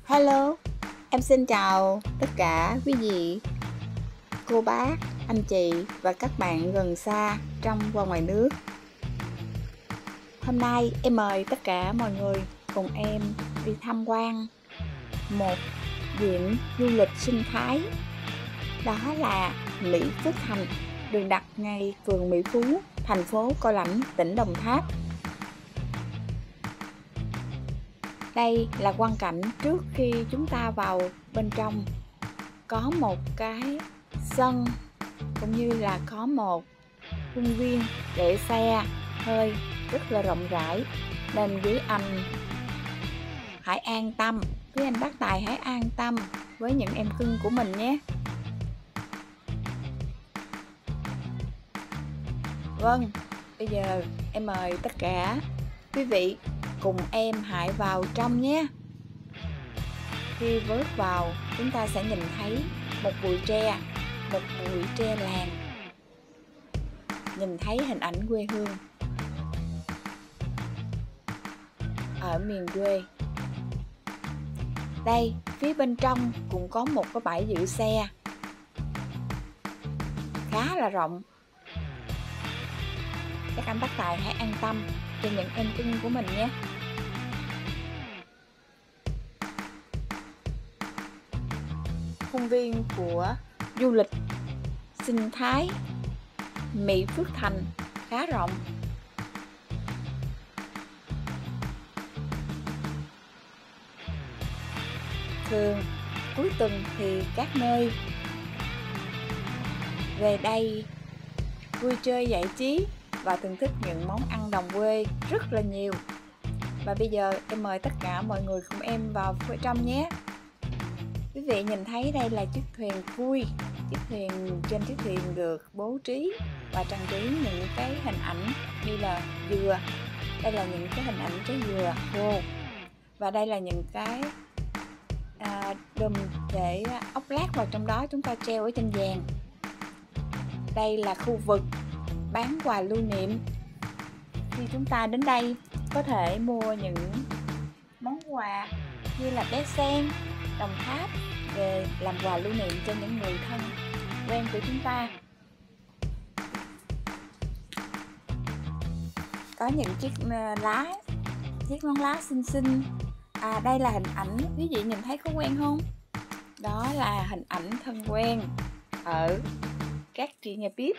Hello, em xin chào tất cả quý vị, cô bác, anh chị và các bạn gần xa trong và ngoài nước. Hôm nay em mời tất cả mọi người cùng em đi tham quan một điểm du lịch sinh thái, đó là Mỹ Phước Thành, được đặt ngay phường Mỹ Phú, thành phố Cao Lãnh, tỉnh Đồng Tháp. Đây là quang cảnh trước khi chúng ta vào bên trong. Có một cái sân cũng như là có một khuôn viên để xe hơi rất là rộng rãi, nên quý anh hãy an tâm, quý anh bác tài hãy an tâm với những em cưng của mình nhé. Vâng, bây giờ em mời tất cả quý vị cùng em hãy vào trong nhé. Khi bước vào, chúng ta sẽ nhìn thấy một bụi tre làng, nhìn thấy hình ảnh quê hương ở miền quê. Đây, phía bên trong cũng có một cái bãi giữ xe khá là rộng. Các anh bác tài hãy an tâm cho những em cưng của mình nhé. Khuôn viên của du lịch sinh thái Mỹ Phước Thành khá rộng. Thường cuối tuần thì các nơi về đây vui chơi giải trí và thưởng thức những món ăn đồng quê rất là nhiều. Và bây giờ em mời tất cả mọi người cùng em vào phía trong nhé. Quý vị nhìn thấy đây là chiếc thuyền vui. Trên chiếc thuyền được bố trí và trang trí những cái hình ảnh như là dừa. Đây là những cái hình ảnh trái dừa khô. Và đây là những cái đùm để ốc lát vào trong đó, chúng ta treo ở trên vàng. Đây là khu vực bán quà lưu niệm. Khi chúng ta đến đây có thể mua những món quà như là bé sen, Đồng Tháp về làm quà lưu niệm cho những người thân quen của chúng ta. Có những chiếc nón lá xinh xinh. Đây là hình ảnh, quý vị nhìn thấy có quen không? Đó là hình ảnh thân quen ở các chị nhà bếp.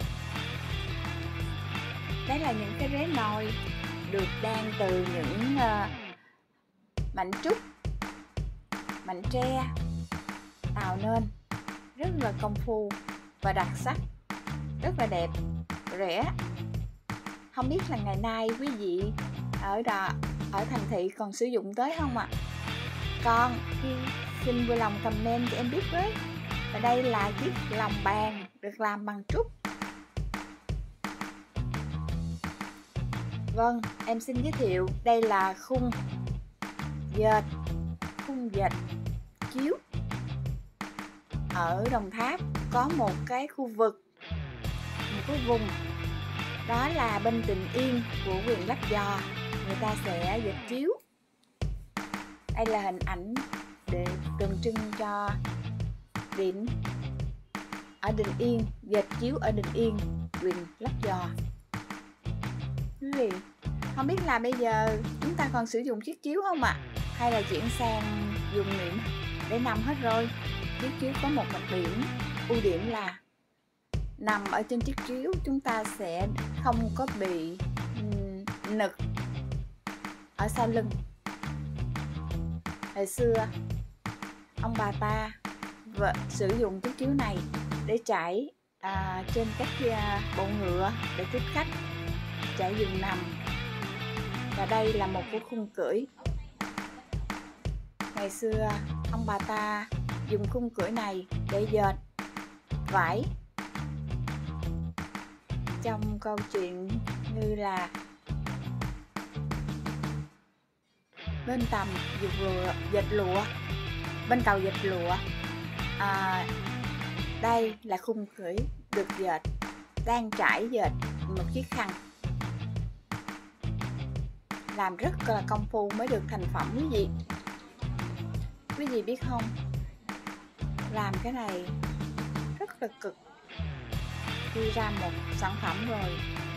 Đây là những cái rế nồi được đan từ những mảnh trúc, mảnh tre tạo nên, rất là công phu và đặc sắc, rất là đẹp, rẻ. Không biết là ngày nay quý vị ở thành thị còn sử dụng tới không ạ? Còn khi xin vui lòng comment cho em biết với. Và đây là chiếc lồng bàn được làm bằng trúc. Vâng, em xin giới thiệu đây là khung dệt chiếu. Ở Đồng Tháp có một cái khu vực, một cái vùng, đó là bên Tịnh Yên của huyện Lấp Vò, người ta sẽ dệt chiếu. Đây là hình ảnh để tượng trưng cho điểm ở Định Yên, dệt chiếu ở Định Yên, huyện Lấp Vò. Quý vị, không biết là bây giờ chúng ta còn sử dụng chiếc chiếu không ạ? Hay là chuyển sang dùng niệm để nằm hết rồi? Chiếc chiếu có một đặc điểm, ưu điểm là nằm ở trên chiếc chiếu chúng ta sẽ không có bị nực ở sau lưng. Hồi xưa ông bà ta sử dụng chiếc chiếu này để trải trên các bộ ngựa để tiếp khách trải giường nằm. Và đây là một cái khung cưỡi. Ngày xưa ông bà ta dùng khung cưỡi này để dệt vải. Trong câu chuyện như là bên tầm dệt lụa, bên tàu dệt lụa. Đây là khung cưỡi được dệt, đang trải dệt một chiếc khăn, làm rất là công phu mới được thành phẩm quý vị. Quý vị biết không, làm cái này rất là cực. Khi ra một sản phẩm rồi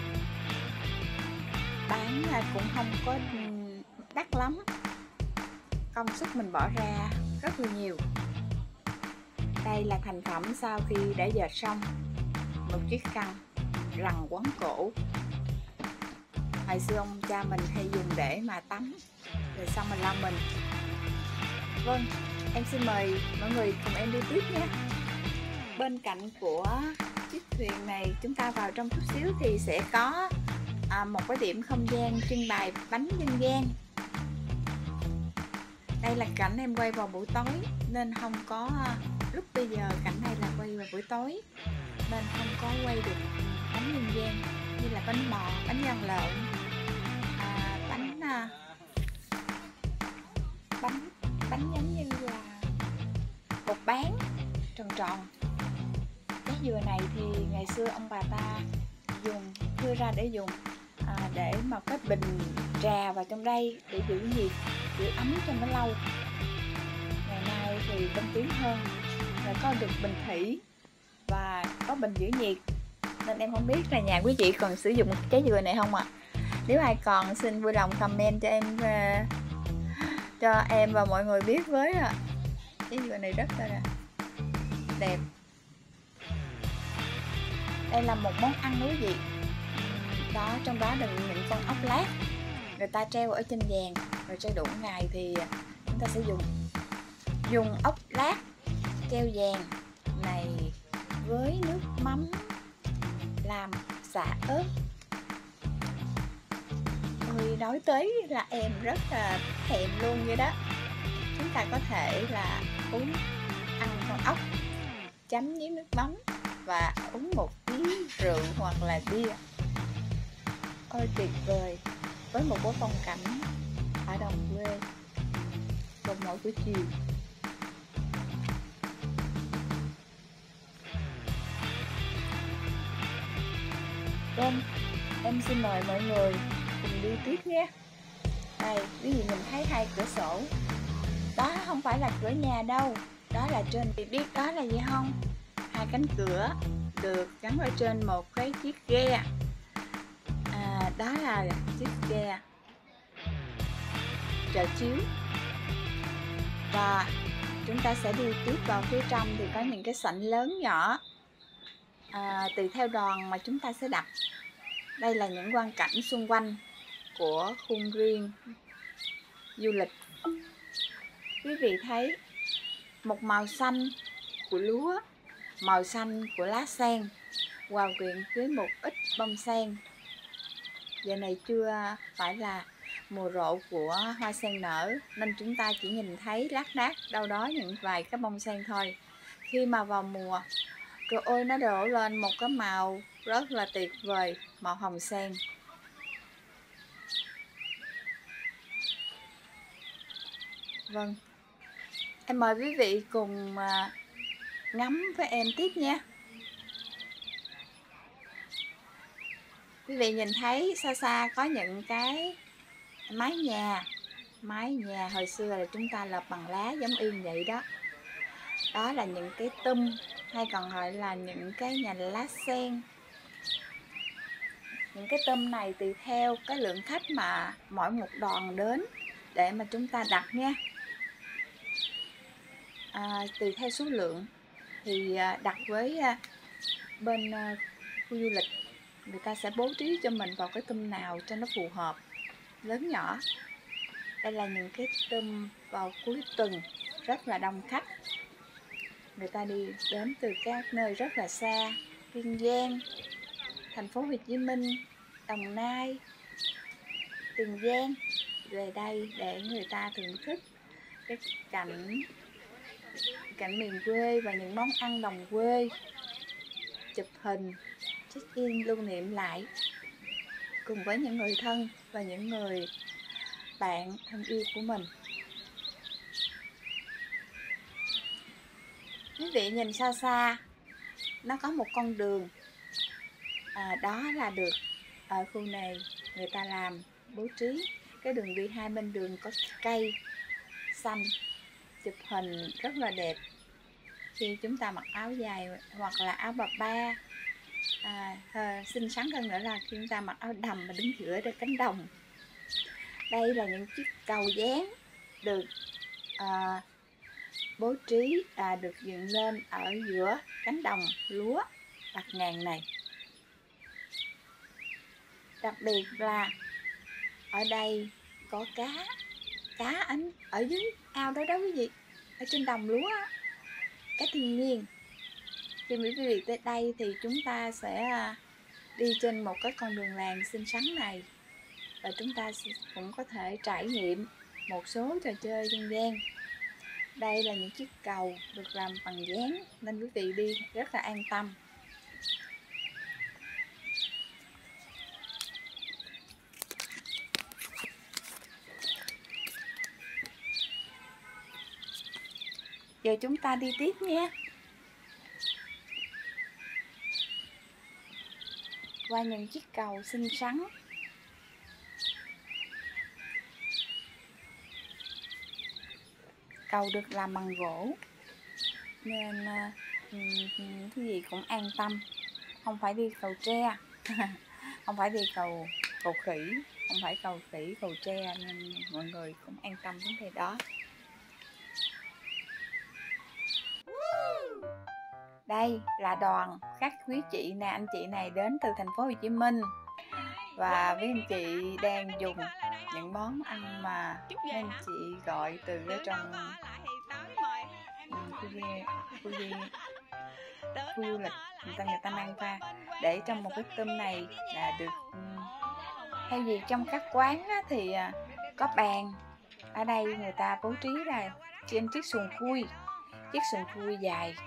bán cũng không có đắt lắm, công sức mình bỏ ra rất là nhiều. Đây là thành phẩm sau khi đã dệt xong, một chiếc khăn rằn quấn cổ. Hồi xưa ông cha mình hay dùng để mà tắm, rồi xong mình lau mình. Vâng, em xin mời mọi người cùng em đi tiếp nhé. Bên cạnh của chiếc thuyền này, chúng ta vào trong chút xíu thì sẽ có một cái điểm không gian trưng bày bánh dân gian. Đây là cảnh em quay vào buổi tối nên không có, lúc bây giờ cảnh này là quay vào buổi tối nên không có quay được bánh dân gian như là bánh bò, bánh rang lợn, bánh giống như là bột bán tròn tròn. Cái dừa này thì ngày xưa ông bà ta đưa ra để dùng để một cái bình trà vào trong đây để giữ nhiệt, giữ ấm cho nó lâu. Ngày nay thì tân tiến hơn, rồi có được bình thủy và có bình giữ nhiệt, nên em không biết là nhà quý chị còn sử dụng trái dừa này không ạ. Nếu ai còn xin vui lòng comment cho em và mọi người biết với ạ. Trái dừa này rất là đẹp. Đây là một món ăn đó quý vị. Trong đó đựng những con ốc lát, người ta treo ở trên vàng, rồi cho đủ ngày thì chúng ta sẽ dùng ốc lát treo vàng này với nước mắm làm xả ớt. Người nói tới là em rất là thèm luôn vậy đó. Chúng ta có thể là ăn con ốc chấm với nước mắm và uống một tí rượu hoặc là bia. Ôi tuyệt vời, với một cái phong cảnh ở đồng quê vào mỗi buổi chiều. Vâng, em xin mời mọi người cùng đi tiếp nhé. Đây, quý vị nhìn thấy hai cửa sổ. Đó không phải là cửa nhà đâu, đó là trên, thì biết đó là gì không? Hai cánh cửa được gắn ở trên một cái chiếc ghe. Đó là chiếc ghe chợ chiếu. Và chúng ta sẽ đi tiếp vào phía trong thì có những cái sảnh lớn nhỏ, tùy theo đoàn mà chúng ta sẽ đặt. Đây là những quang cảnh xung quanh của khuôn viên du lịch. Quý vị thấy một màu xanh của lúa, màu xanh của lá sen hòa quyện với một ít bông sen. Giờ này chưa phải là mùa rộ của hoa sen nở nên chúng ta chỉ nhìn thấy lác đác đâu đó những vài cái bông sen thôi. Khi mà vào mùa, trời ơi, nó đổ lên một cái màu rất là tuyệt vời, màu hồng sen. Vâng, em mời quý vị cùng ngắm với em tiếp nha. Quý vị nhìn thấy xa xa có những cái mái nhà hồi xưa là chúng ta lợp bằng lá giống y vậy đó. Đó là những cái tum, hay còn gọi là những cái nhà lá sen. Những cái tum này tùy theo cái lượng khách mà mỗi một đoàn đến để mà chúng ta đặt nha. Tùy theo số lượng thì đặt với bên khu du lịch, người ta sẽ bố trí cho mình vào cái tum nào cho nó phù hợp, lớn nhỏ. Đây là những cái tum vào cuối tuần rất là đông khách. Người ta đi đến từ các nơi rất là xa, Kiên Giang, thành phố Hồ Chí Minh, Đồng Nai, Tiền Giang về đây để người ta thưởng thức cái cảnh miền quê và những món ăn đồng quê, chụp hình, check-in lưu niệm lại cùng với những người thân và những người bạn thân yêu của mình. Quý vị nhìn xa xa, nó có một con đường, đó là được ở khu này người ta làm bố trí cái đường đi, hai bên đường có cây xanh chụp hình rất là đẹp khi chúng ta mặc áo dài hoặc là áo bà ba. Xinh xắn hơn nữa là khi chúng ta mặc áo đầm và đứng giữa trên cánh đồng. Đây là những chiếc cầu dáng được bố trí, được dựng lên ở giữa cánh đồng lúa bạt ngàn này. Đặc biệt là ở đây có cá ở dưới ao đó quý vị, ở trên đồng lúa, cá thiên nhiên. Khi quý vị tới đây thì chúng ta sẽ đi trên một cái con đường làng xinh xắn này, và chúng ta cũng có thể trải nghiệm một số trò chơi dân gian. Đây là những chiếc cầu được làm bằng dán nên quý vị đi rất là an tâm. Giờ chúng ta đi tiếp nha. Qua những chiếc cầu xinh xắn. Cầu được làm bằng gỗ nên cái gì cũng an tâm, không phải đi cầu tre không phải đi cầu khỉ, không phải cầu khỉ, cầu tre, nên mọi người cũng an tâm vấn đề đó. Đây là đoàn các quý chị nè, anh chị này đến từ thành phố Hồ Chí Minh, và với anh chị đang dùng những món ăn mà mấy anh chị gọi từ ở trong khu du lịch người ta mang ra để trong một cái tôm này là được. Thay vì trong các quán á, thì có bàn, ở đây người ta bố trí là trên chiếc xuồng khui dài,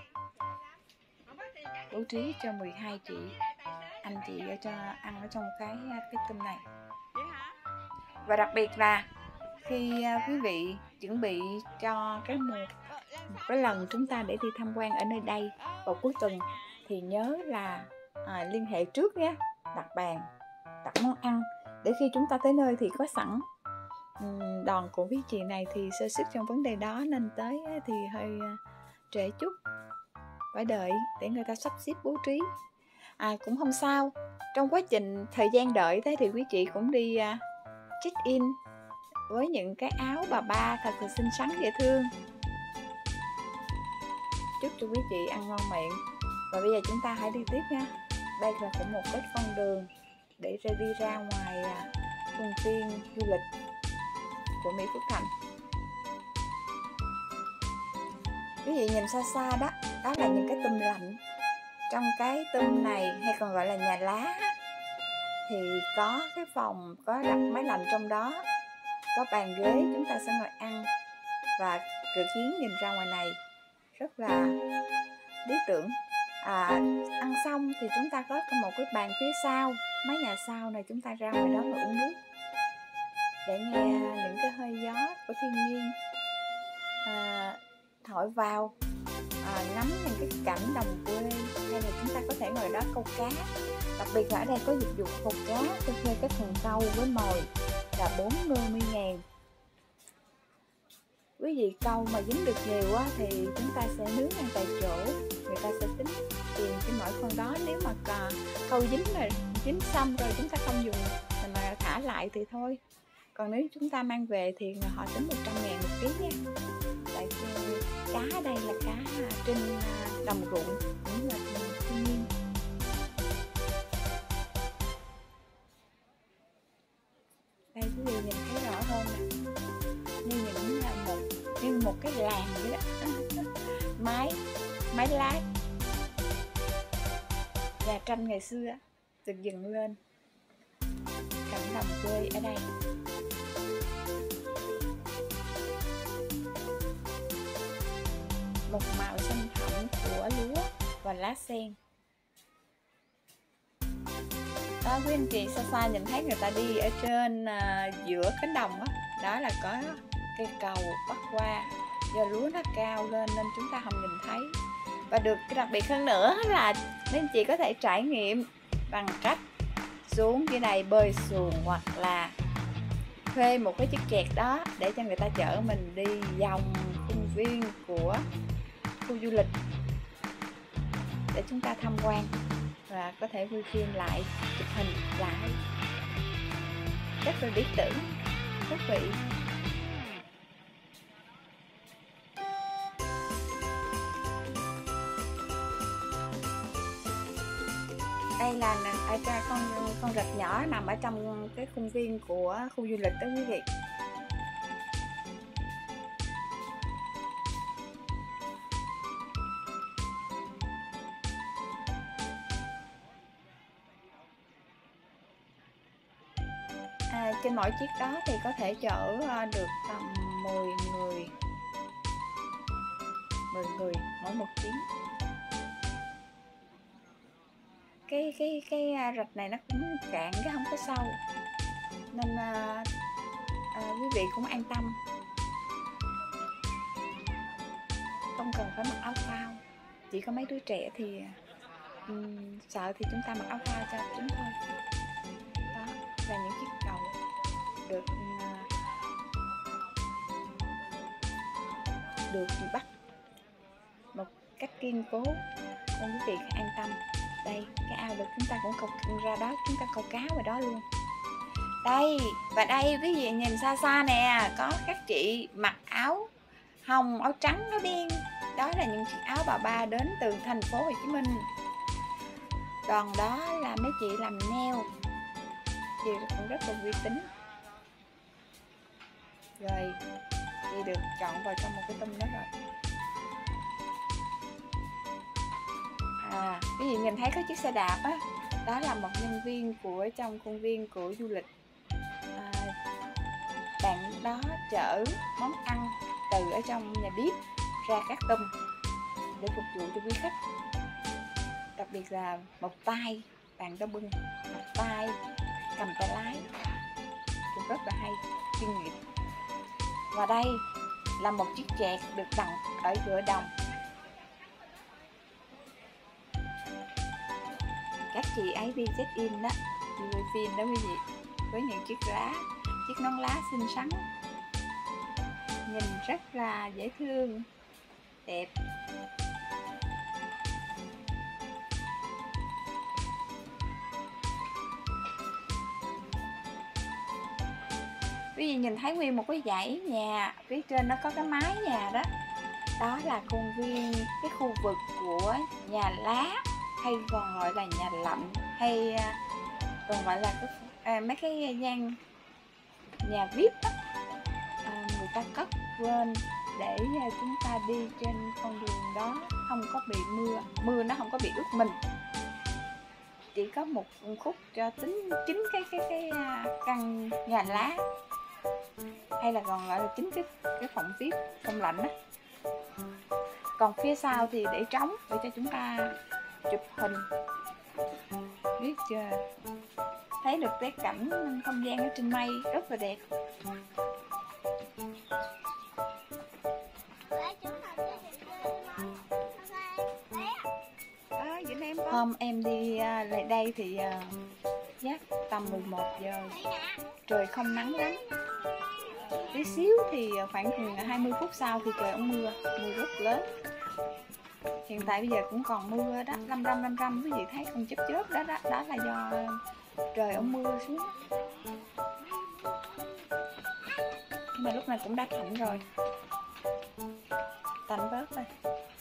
bố trí cho 12 chị anh chị cho ăn ở trong cái tôm này. Và đặc biệt là khi quý vị chuẩn bị cho một cái lần chúng ta để đi tham quan ở nơi đây vào cuối tuần thì nhớ là liên hệ trước nhé, đặt bàn, đặt món ăn để khi chúng ta tới nơi thì có sẵn. Đoàn của quý chị này thì sơ suất trong vấn đề đó nên tới thì hơi trễ chút, phải đợi để người ta sắp xếp bố trí. Cũng không sao, trong quá trình thời gian đợi thế thì quý chị cũng đi check in với những cái áo bà ba thật là xinh xắn dễ thương. Chúc cho quý chị ăn ngon miệng. Và bây giờ chúng ta hãy đi tiếp nha. Đây là cũng một cái con đường để đi ra ngoài khuôn viên du lịch của Mỹ Phước Thành. Quý vị nhìn xa xa đó, đó là những cái tôm lạnh. Trong cái tôm này hay còn gọi là nhà lá thì có cái phòng có đặt máy lạnh trong đó, có bàn ghế chúng ta sẽ ngồi ăn, và cửa kiến nhìn ra ngoài này rất là lý tưởng. Ăn xong thì chúng ta có một cái bàn phía sau, mái nhà sau này, chúng ta ra ngoài đó và uống nước để nghe những cái hơi gió của thiên nhiên thổi vào, ngắm những cái cảnh đồng quê, hay là chúng ta có thể ngồi đó câu cá. Đặc biệt là ở đây có dịch vụ câu cá, tôi thuê cái thùng câu với mồi là 40.000. Quý vị câu mà dính được nhiều á thì chúng ta sẽ nướng ăn tại chỗ, người ta sẽ tính tiền cái mỗi con đó. Nếu mà câu dính xong rồi chúng ta không dùng mà thả lại thì thôi. Còn nếu chúng ta mang về thì họ tính 100.000 một ký nha. Tại cá ở đây là cá trên đồng ruộng, cũng là thiên nhiên. Đây quý vị nhìn thấy rõ hơn nè, như một cái làng vậy đó. Mái lát nhà tranh ngày xưa được dựng lên, cảnh đồng quê ở đây. Một màu xanh thẳm của lúa và lá sen. Đó, quý anh chị xa xa nhìn thấy người ta đi ở trên giữa cánh đồng đó, đó là có cây cầu bắc qua. Do lúa nó cao lên nên chúng ta không nhìn thấy. Và được cái đặc biệt hơn nữa là mấy anh chị có thể trải nghiệm bằng cách xuống dưới này bơi xuồng, hoặc là thuê một cái chiếc kẹt đó để cho người ta chở mình đi vòng khung viên của khu du lịch để chúng ta tham quan và có thể quay phim lại, chụp hình lại. Rất là lý tưởng, thú vị. Đây là con rạch nhỏ nằm ở trong cái khuôn viên của khu du lịch đó quý vị. Trên mỗi chiếc đó thì có thể chở được tầm 10 người mỗi một chuyến. Cái rạch này nó cũng cạn, cái không có sâu, nên quý vị cũng an tâm, không cần phải mặc áo phao. Chỉ có mấy đứa trẻ thì sợ thì chúng ta mặc áo phao cho chúng thôi. Đó là những chiếc cầu được bắt một cách kiên cố nên quý vị an tâm. Đây, cái ao được chúng ta cũng câu ra đó, chúng ta câu cá vào đó luôn. Đây, và đây quý vị nhìn xa xa nè, có các chị mặc áo hồng, áo trắng đó biên. Đó là những chiếc áo bà ba đến từ thành phố Hồ Chí Minh. Đoàn đó là mấy chị làm nail, chị cũng rất là uy tín. Rồi, chị được chọn vào trong một cái tum đó rồi. Quý vị nhìn thấy có chiếc xe đạp á, đó là một nhân viên của trong khuôn viên của du lịch. Bạn đó chở món ăn từ ở trong nhà bếp ra các tum để phục vụ cho quý khách. Đặc biệt là một tay bạn đó bưng, một tay cầm tay lái, cũng rất là hay, chuyên nghiệp. Và đây là một chiếc chẹt được đặt ở giữa đồng. Các chị ấy đi check in đó, đi quay phim đó quý vị, với những chiếc nón lá xinh xắn, nhìn rất là dễ thương, đẹp. Quý vị nhìn thấy nguyên một cái dãy nhà, phía trên nó có cái mái nhà đó. Đó là khuôn viên, cái khu vực của nhà lá, hay còn gọi là nhà lạnh, hay còn gọi là mấy cái gian nhà VIP đó. Người ta cất lên để chúng ta đi trên con đường đó không có bị mưa nó không có bị ướt mình. Chỉ có một khúc cho chính cái căn nhà lá, hay là còn gọi là chính cái phòng VIP, phòng lạnh đó. Còn phía sau thì để trống để cho chúng ta chụp hình. Biết chưa? Thấy được cái cảnh không gian ở trên mây rất là đẹp. Hôm em đi lại đây thì chắc tầm 11 giờ, trời không nắng lắm. Tí xíu thì khoảng 20 phút sau thì trời ông mưa rất lớn. Hiện tại bây giờ cũng còn mưa đó, lâm râm quý vị thấy không, chớp đó là do trời ông mưa xuống. Nhưng mà lúc này cũng đã tạnh rồi, tạnh bớt rồi.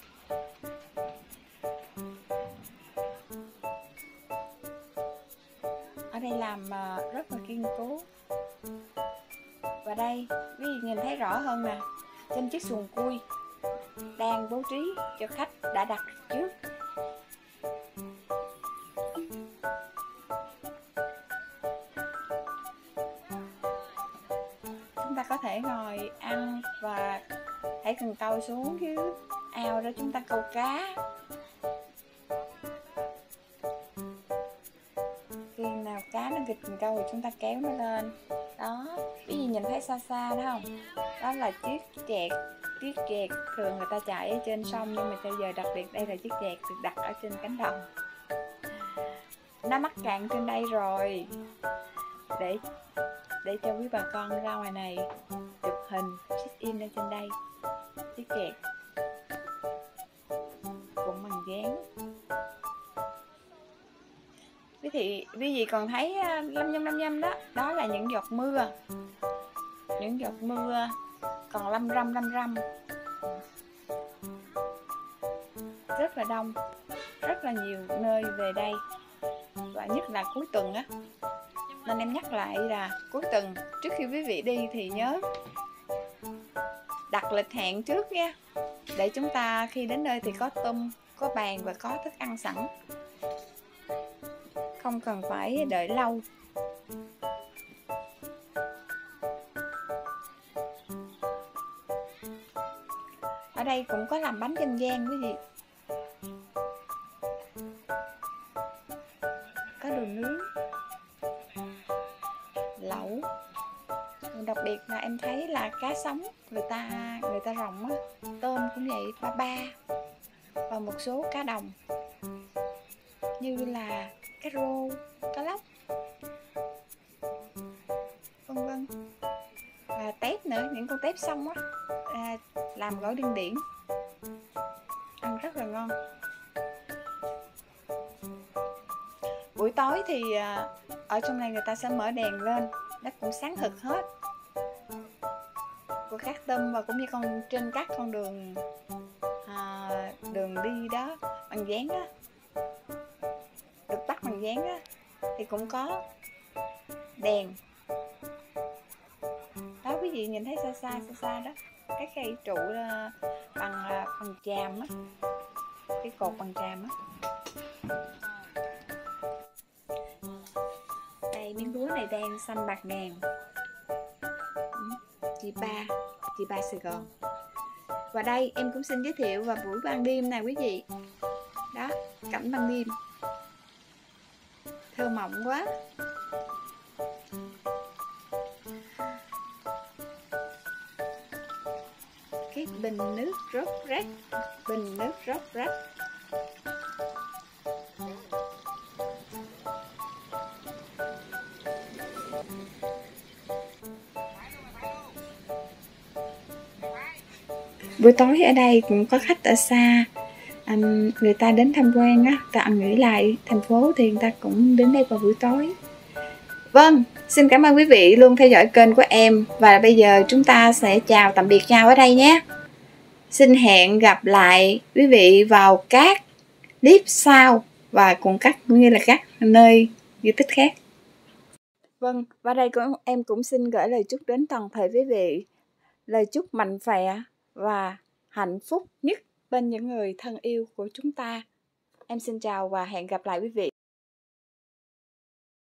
Ở đây làm rất là kiên cố. Và đây quý vị nhìn thấy rõ hơn nè, trên chiếc xuồng cui đang bố trí cho khách đã đặt trước. Chúng ta có thể ngồi ăn và hãy cần câu xuống dưới ao đó chúng ta câu cá. Khi nào cá nó nghịch cần câu thì chúng ta kéo nó lên. Đó, quý vị nhìn thấy xa xa đó không? Đó là chiếc chẹt thường người ta chạy ở trên sông, nhưng mà bây giờ đặc biệt đây là chiếc chẹt được đặt ở trên cánh đồng. Nó mắc cạn trên đây rồi, để cho quý bà con ra ngoài này chụp hình check in ở trên đây. chiếc kẹt cũng bằng dán. Quý vị còn thấy lăm nhăm đó, đó là những giọt mưa. Những giọt mưa còn lâm râm. Rất là đông, rất là nhiều nơi về đây, và nhất là cuối tuần á. Nên em nhắc lại là cuối tuần trước khi quý vị đi thì nhớ đặt lịch hẹn trước nha, để chúng ta khi đến nơi thì có tôm, có bàn và có thức ăn sẵn, không cần phải đợi lâu. Ở đây cũng có làm bánh dân gian quý vị, có đồ nướng, lẩu. Đặc biệt là em thấy là cá sống người ta rồng á, tôm cũng vậy, ba ba, và một số cá đồng như là cá rô, cá lóc, vân vân, và tép nữa, những con tép xong á, làm gỏi điên điển, ăn rất là ngon. Buổi tối thì ở trong này người ta sẽ mở đèn lên, nó cũng sáng thực hết của các tôm, và cũng như trên các con đường đường đi đó bằng dán đó, được bắt bằng dán đó, thì cũng có đèn đó. Quý vị nhìn thấy xa xa đó, cái cây trụ bằng tràm á, cái cột bằng tràm á. Đây, miếng lúa này đang xanh bạc ngàn, chị ba Sài Gòn. Và đây em cũng xin giới thiệu vào buổi ban đêm nè quý vị, đó, cảnh ban đêm thơ mộng quá. Cái bình nước róc rách, buổi tối ở đây cũng có khách ở xa, người ta đến tham quan á, ta nghỉ lại thành phố thì người ta cũng đến đây vào buổi tối. Vâng, xin cảm ơn quý vị luôn theo dõi kênh của em, và bây giờ chúng ta sẽ chào tạm biệt nhau ở đây nhé. Xin hẹn gặp lại quý vị vào các clip sau, và cũng như là các nơi di tích khác. Vâng, và đây em cũng xin gửi lời chúc đến toàn thể quý vị, lời chúc mạnh khỏe và hạnh phúc nhất bên những người thân yêu của chúng ta. Em xin chào và hẹn gặp lại quý vị.